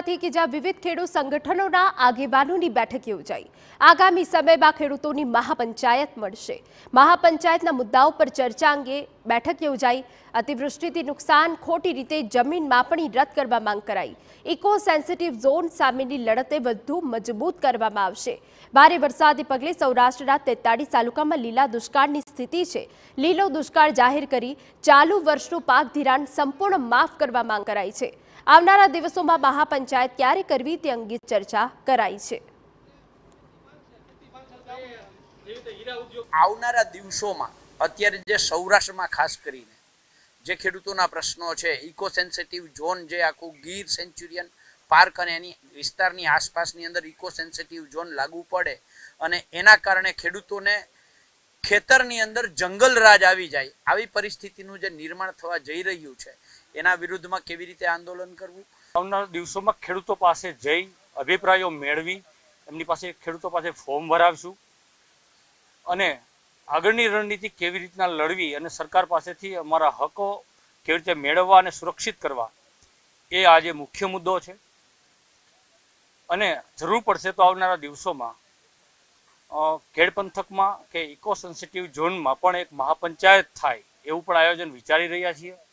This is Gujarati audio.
કે જ્યાં વિવિધ ખેડૂત સંગઠનોના આગેવાનોની બેઠક યોજાઈ। આગામી સમયમાં ખેડૂતોની મહાપંચાયત મળશે। મહાપંચાયતના મુદ્દાઓ પર ચર્ચા અંગે બેઠક યોજાઈ। અતિવૃષ્ટિથી નુકસાન, ખોટી રીતે જમીન માપણી રદ કરવા માંગ કરાઈ। ઇકો સેન્સિટિવ ઝોન સામેની લડતે વધુ મજબૂત કરવામાં આવશે। ભારે વરસાદને પગલે સૌરાષ્ટ્રના 43 તાલુકામાં લીલા દુષ્કાળની સ્થિતિ છે। લીલો દુષ્કાળ જાહેર કરી ચાલુ વર્ષનું પાક ધિરાણ સંપૂર્ણ માફ કરવા માંગ કરાઈ છે। આવનારા દિવસોમાં મહાપંચાયત ક્યારે કરવી તે અંગે ચર્ચા કરાઈ છે। આવનારા દિવસોમાં અત્યારે જે સૌરાષ્ટ્રમાં ખાસ કરીને જે ખેડૂતોના પ્રશ્નો છે, ઇકો સેન્સિટિવ ઝોન, જે આખું ગીર સેન્ચુરિયન પાર્ક અને એની વિસ્તારની આસપાસની અંદર ઇકો સેન્સિટિવ ઝોન લાગુ પડે અને એના કારણે ખેડૂતોને ખેતરની અંદર જંગલ રાજ આવી જાય, આવી પરિસ્થિતિનું જે નિર્માણ થવા જઈ રહ્યું છે, એના વિરુદ્ધમાં કેવી રીતે આંદોલન કરવું। આવનારા દિવસોમાં ખેડૂતો પાસે જઈ અભિપ્રાયો મેળવી એમની પાસે ખેડૂતો પાસે ફોર્મ ભરાવશું અને આગળની રણનીતિ કેવી રીતના લડવી અને સરકાર પાસેથી અમારા હકો કેવી રીતે મેળવવા અને સુરક્ષિત કરવા, એ આજે મુખ્ય મુદ્દો છે। અને જરૂર પડશે તો આવનારા દિવસોમાં ખેડ પંથકમાં કે ઇકો સેન્સિટિવ ઝોનમાં પણ એક મહાપંચાયત થાય એવું પણ આયોજન વિચારી રહ્યા છીએ।